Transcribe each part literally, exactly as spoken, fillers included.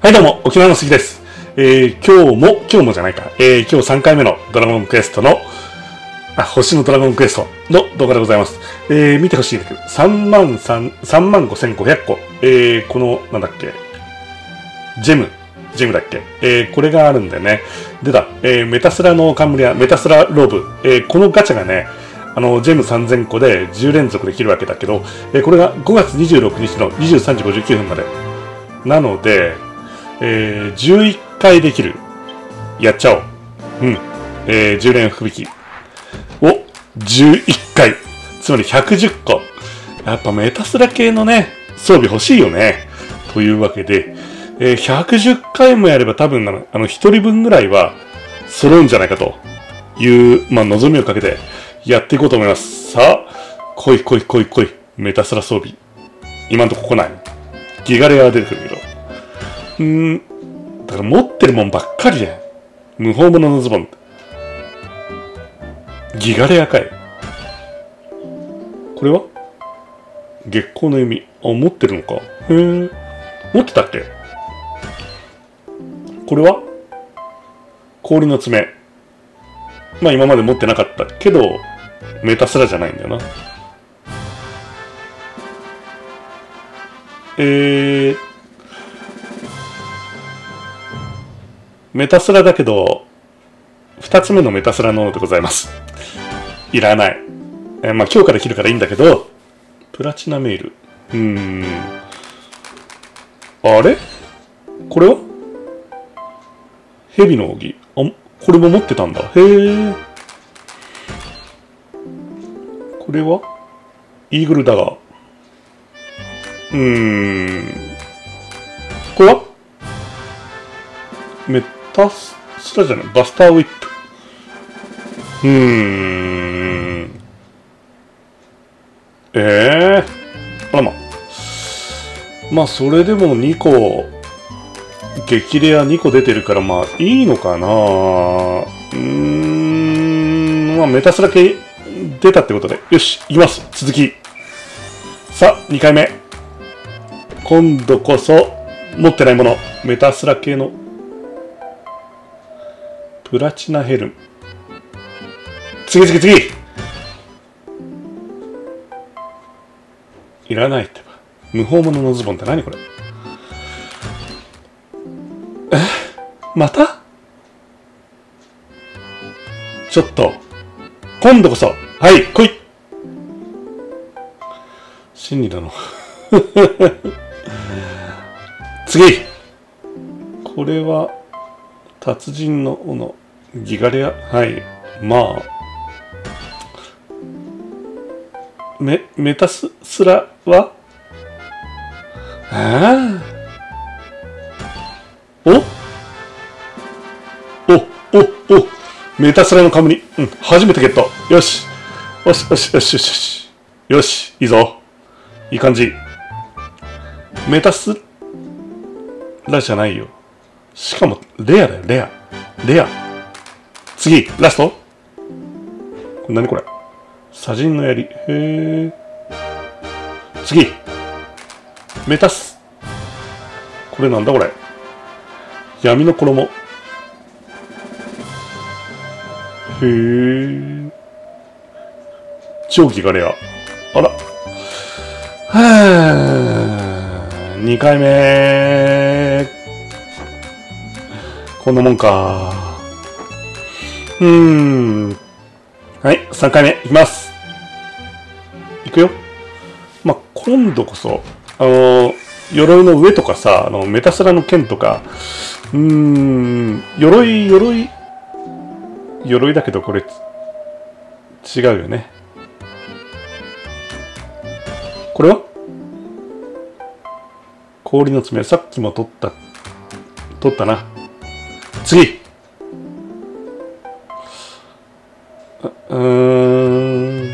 はいどうも、沖縄の杉です。えー、今日も、今日もじゃないか、えー、今日さんかいめのドラゴンクエストの、あ、星のドラゴンクエストの動画でございます。えー、見てほしいんだけど、さんまんさん、さんまんごせんごひゃっこ、えー、この、なんだっけ、ジェム、ジェムだっけ、えー、これがあるんでね。でだ、えー、メタスラの冠やメタスラローブ、えー、このガチャがね、あの、ジェムさんぜんこでじゅう連続できるわけだけど、えー、これがごがつにじゅうろくにちのにじゅうさんじごじゅうきゅうふんまで。なので、えー、じゅういっかいできる。やっちゃおう。うん。えー、じゅう連福引き。を、じゅういっかい。つまりひゃくじゅっこ。やっぱメタスラ系のね、装備欲しいよね。というわけで、えー、ひゃくじゅっかいもやれば多分あの、ひとりぶんぐらいは揃うんじゃないかという、まあ、望みをかけてやっていこうと思います。さあ、来い来い来い来い。メタスラ装備。今んとこ来ない。ギガレアが出てくるけど。うーん。だから持ってるもんばっかりで。無法者のズボン。ギガレアかい。これは月光の弓。あ、持ってるのか。へえ。持ってたっけ。これは氷の爪。まあ今まで持ってなかったけど、メタスラじゃないんだよな。えー、メタスラだけど、二つ目のメタスラのでございます。いらない。えー、まあ今日から切るからいいんだけど、プラチナメール。うーん。あれこれは蛇の扇。あ、これも持ってたんだ。へえ。これはイーグルダガー。うーん。これはメタスラじゃない。バスターウィップ。うーん。ええー。あらま。まあ、それでもにこ、激レアにこ出てるから、まあ、いいのかな。うーん。まあ、メタスラ系出たってことで。よし、いきます。続き。さあ、にかいめ。今度こそ、持ってないもの。メタスラ系の。プラチナヘルム。次次次いらないってば。無法者のズボンって何これ。えまたちょっと。今度こそ。はい、来い真理だの。次これは、達人の斧。ギガレア。はい。まあ。メ、メタスラはああ。おおおおメタスラの冠。うん。初めてゲット。よし。よしよしよしよしよし。よし。いいぞ。いい感じ。メタスラじゃないよ。しかも、レアだよ、レア。レア。次、ラスト。これ何これ。砂人の槍。へえ。次。メタス。これなんだこれ。闇の衣。へえ。超ギガレア。あら。はぁ。にかいめ。こんなもんか。うーん。はい、さんかいめいきます。いくよ。まあ、今度こそ、あの、鎧の上とかさ、あの、メタスラの剣とか、うーん、鎧、鎧、鎧だけどこれ、違うよね。これは氷の爪、さっきも取った、取ったな。次うーん。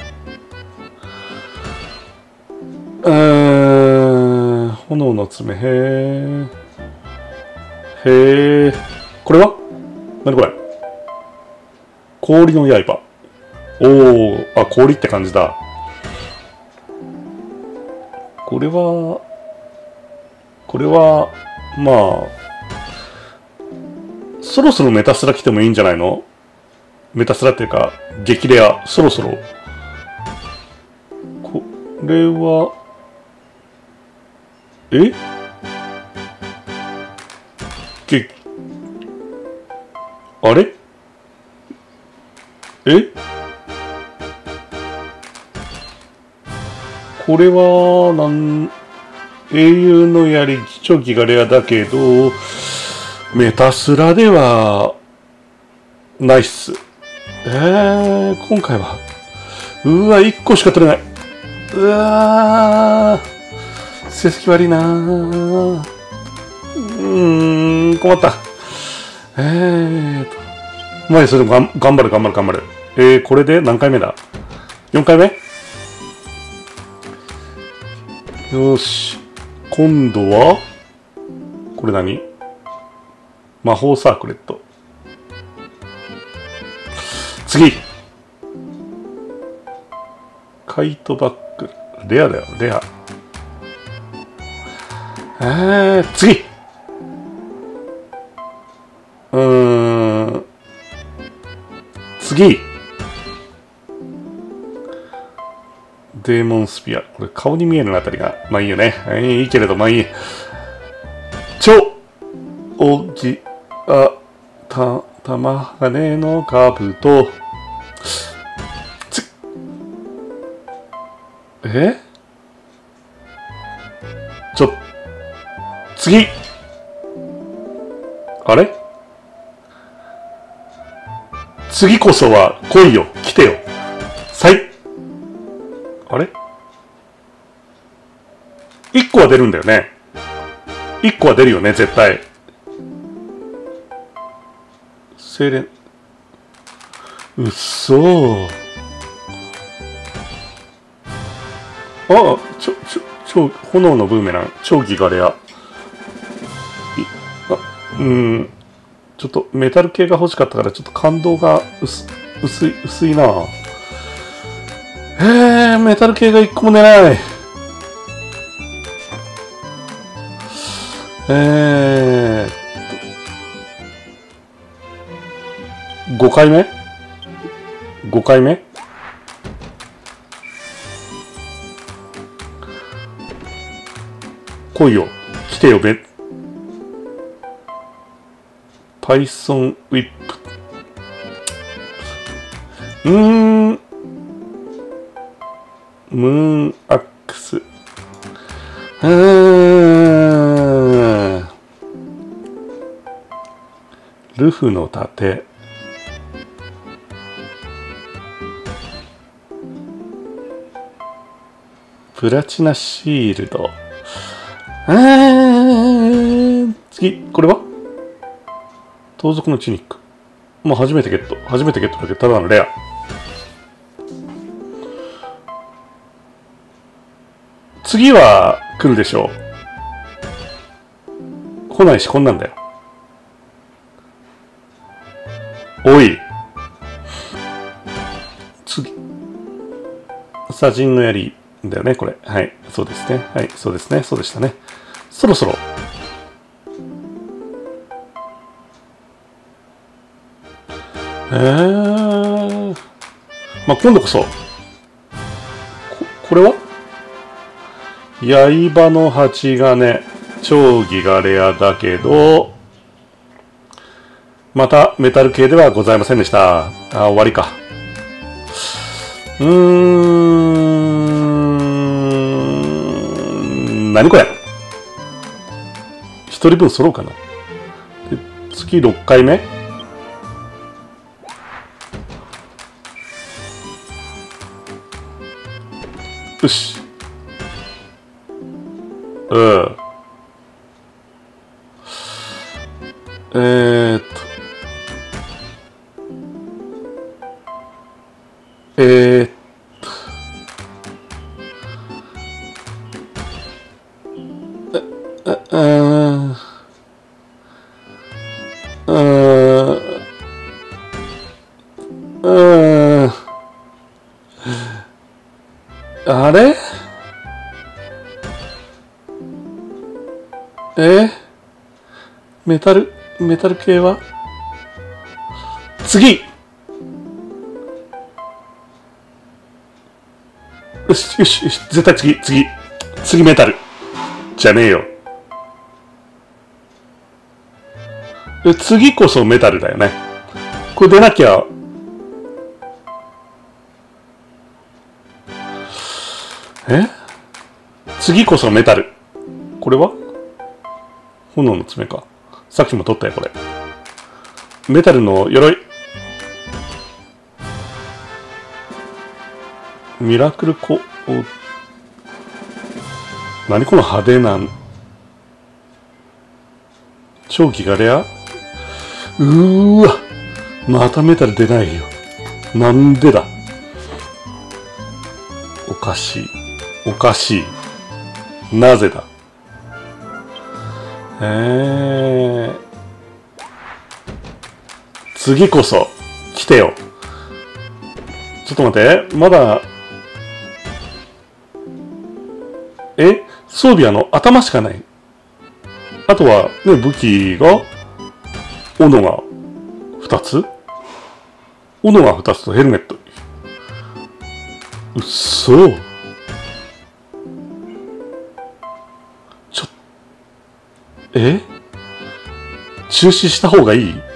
うーん。炎の爪。へえ。へえ。これは何これ。氷の刃。おー。あ、氷って感じだ。これは、これは、 まあ、そろそろメタスラ来てもいいんじゃないの？メタスラっていうか、激レア、そろそろ。これは、えげ、あれえこれは、なん、英雄の槍、超ギガレアだけど、メタスラでは、ないっす。えー、今回は、うわ、いっこしか取れない。うわー、成績悪いなー。うーん、困った。えーと、まあ、それでもがん頑張る、頑張る、頑張る。えー、これで何回目だ？ よん 回目？よし。今度は、これ何？魔法サークレット。次。カイトバック。レアだよ、レア。えー、次。うーん。次。デーモンスピア。これ顔に見えるあたりが、まあいいよね。いいけれど、まあいい。超大きい、あ、た、たまがねのカブと、つ、えちょ、次あれ次こそは来いよ、来てよ。さい。あれ一個は出るんだよね。一個は出るよね、絶対。精錬。うっそー。ああ、ちょ、ちょ、超、炎のブーメラン、超ギガレア。い、あ、うん。ちょっとメタル系が欲しかったから、ちょっと感動が薄、薄い、薄いな。えー、メタル系が一個も出ない。えー、ごかいめ ?ご 回目来いよ。来てよ、べ。Python ウィップ。うーん。ムーンアックス。うーん。ルフの盾。プラチナシールド。えー、次、これは盗賊のチニック。もう初めてゲット。初めてゲットだけど、ただのレア。次は来るでしょう。来ないし、こんなんだよ。おい。次。サジンの槍だよね、これ。はい。そうですね。はい。そうですね。そうでしたね。そろそろ。えー。まあ、今度こそ。こ、これは刃の八金。超ギガレアだけど、またメタル系ではございませんでした。あ、終わりか。うーん。何これ一人分揃うかな。で次ろっかいめよし。うん。えーっと。えーっと。え、え、うーん。うーん。うーん。あれえメタル、メタル系は次よし、よし、よし、絶対次、次。次メタル。じゃねえよ。え、次こそメタルだよね。これ出なきゃ。え次こそメタル。これは炎の爪か。さっきも取ったよ、これ。メタルの鎧。ミラクルコ、何この派手な、長期がレア。うーわ、またメタル出ないよ。なんでだ。おかしい。おかしい。なぜだ。えー、次こそ、来てよ。ちょっと待って、まだ、え装備あの、頭しかない。あとは、ね、武器が、斧が二つ斧が二つとヘルメット。うっそ。ちょ、え中止した方がいい？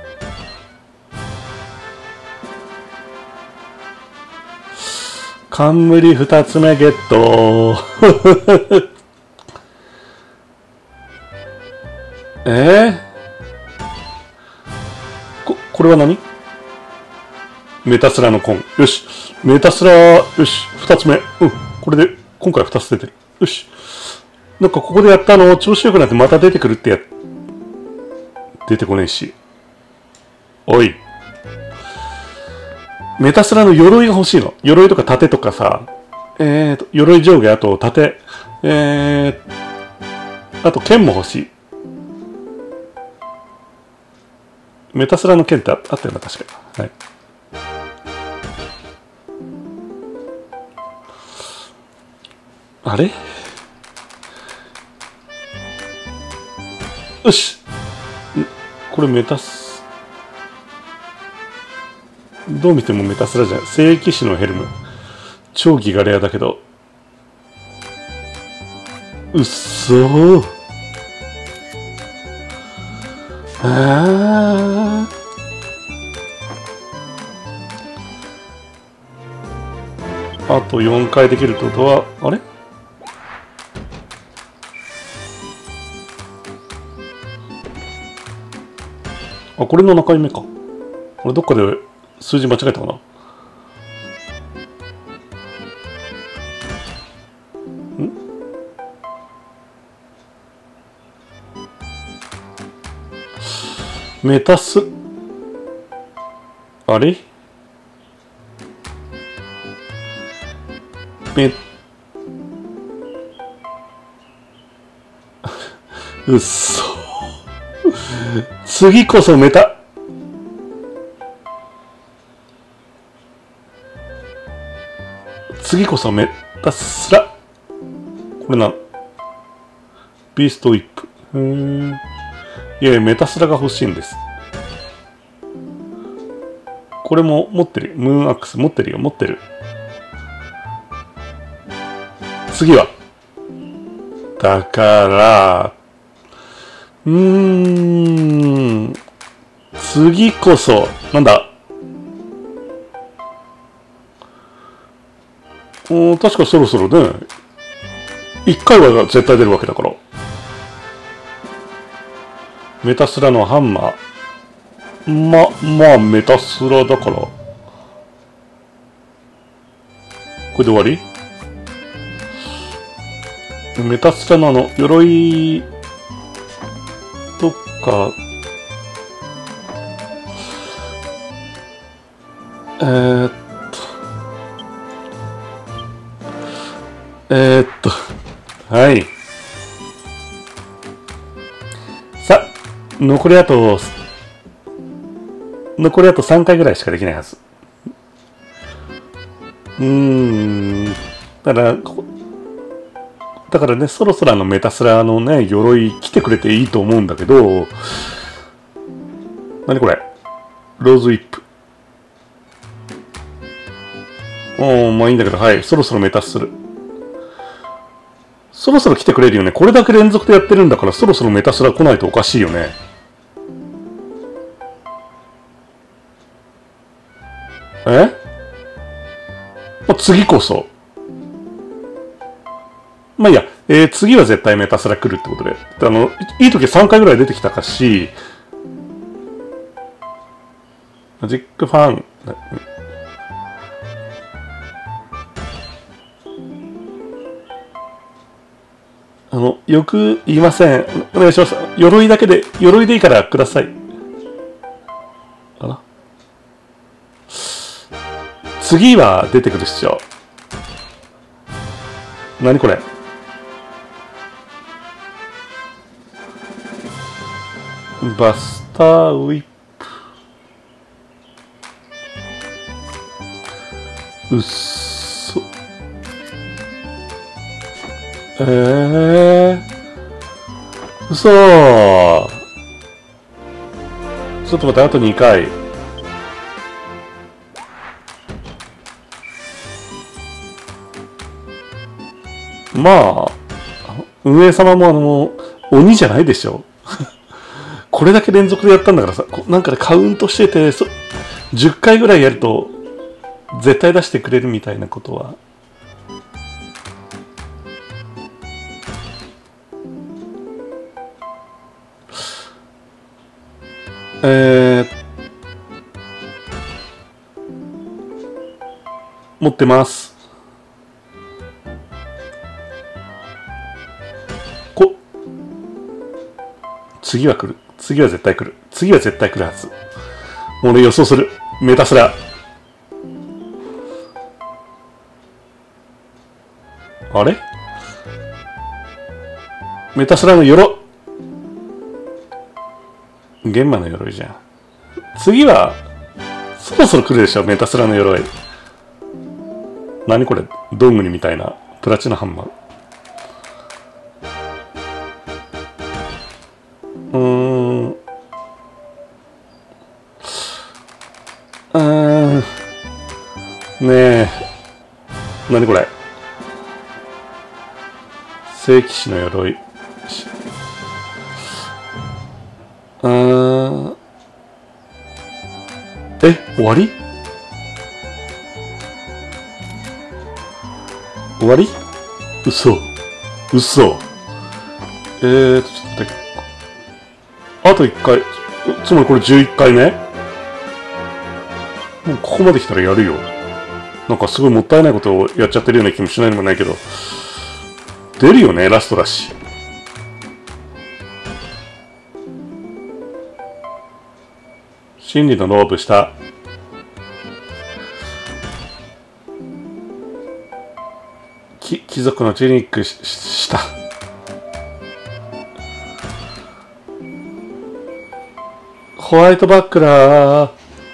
冠二つ目ゲットえー、こ、これは何？メタスラのコン。よし。メタスラ、よし。二つ目。うん。これで、今回二つ出てる。よし。なんかここでやったの、調子良くなってまた出てくるってや、出てこねえし。おい。メタスラの鎧が欲しいの。鎧とか盾とかさ、えーと、鎧上下、あと盾、えー、あと剣も欲しい。メタスラの剣ってあったよな、確か。はい。あれ？よし。これメタス、どう見てもメタスラじゃん。聖騎士のヘルム。超ギガレアだけど。うっそー。あー。あとよんかいできるってことは、あれ？あ、これの中目か。これどっかで数字間違えたかな。ん？メタス、あれ？メ、うっそ。次こそメタ、次こそメタスラ。これな、ビーストウィップ。うーん。いやいや、メタスラが欲しいんです。これも持ってる。ムーンアックス持ってるよ、持ってる。次は。だから、うーん。次こそ、なんだ。うん、確かそろそろね、一回は絶対出るわけだから。メタスラのハンマー。ま、まあ、メタスラだから。これで終わり？メタスラのあの、鎧とか、えー、っと、えー、っと、はい。さ、残りあと、残りあとさんかいぐらいしかできないはず。うーん。だから、こだからね、そろそろあのメタスラのね、鎧着てくれていいと思うんだけど、何これ？ローズウィップ。おー、まあいいんだけど、はい。そろそろメタする。そろそろ来てくれるよね。これだけ連続でやってるんだから、そろそろメタスラ来ないとおかしいよね。え？まあ、次こそ。まあいいや、えー、次は絶対メタスラ来るってことで。あの、いい時さんかいぐらい出てきたかし、マジックファン。あの、よく言いません。お願いします。鎧だけで、鎧でいいからください。あら。次は出てくるっしょ。何これ？バスターウィップ。うっそ。えー。嘘。ちょっと待って、あとにかい。まあ、運営様もあの、鬼じゃないでしょ。これだけ連続でやったんだからさ、なんかでカウントしてて、そじゅっかいぐらいやると、絶対出してくれるみたいなことは。えー、持ってます。こ、次は来る。次は絶対来る。次は絶対来るはず。俺予想する。メタスラ。あれ？メタスラの鎧。玄馬の鎧じゃん。次は、そろそろ来るでしょ、メタスラの鎧。何これ？どんぐりみたいな。プラチナハンマー。うーん。うーん。ねえ。何これ？聖騎士の鎧。うーん。え、終わり？終わり？嘘。嘘。えーと、ちょっと待って。あといっかい。つまりこれじゅういっかいめ？もうここまで来たらやるよ。なんかすごいもったいないことをやっちゃってるような気もしないでもないけど。出るよね、ラストだし。真理のローブ下。き貴族のチュニックし下。ホワイトバックラー。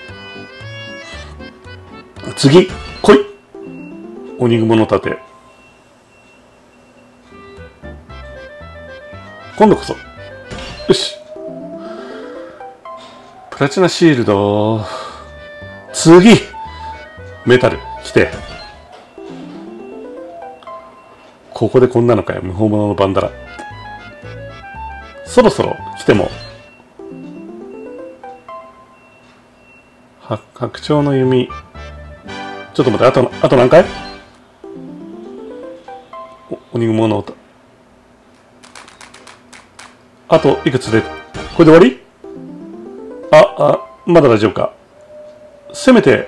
次、来い。鬼雲の盾。今度こそ。よし。プラチナシールド。次メタル、来て。ここでこんなのかよ、無法者のバンダラ。そろそろ来ても。は、白鳥の弓。ちょっと待って、あと、あと何回？お、鬼雲の歌。あと、いくつで、これで終わり？あ、あ、まだ大丈夫か。せめて、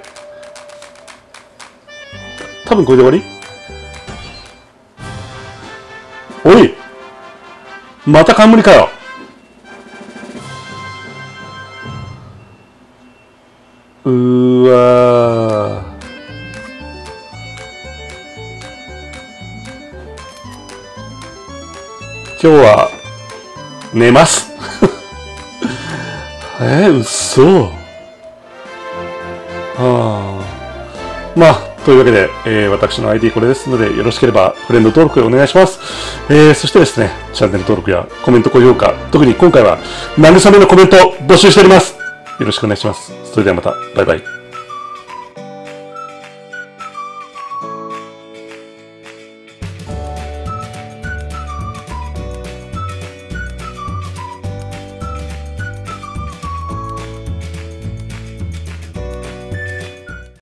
多分これで終わり？おい！また冠かよ！うーわー。今日は、寝ます。えー、嘘。はあ。まあ、 というわけで、えー、私の アイディー これですので、よろしければフレンド登録お願いします。えー、そしてですね、チャンネル登録やコメント、高評価、特に今回は慰めのコメントを募集しております。よろしくお願いします。それではまた、バイバイ。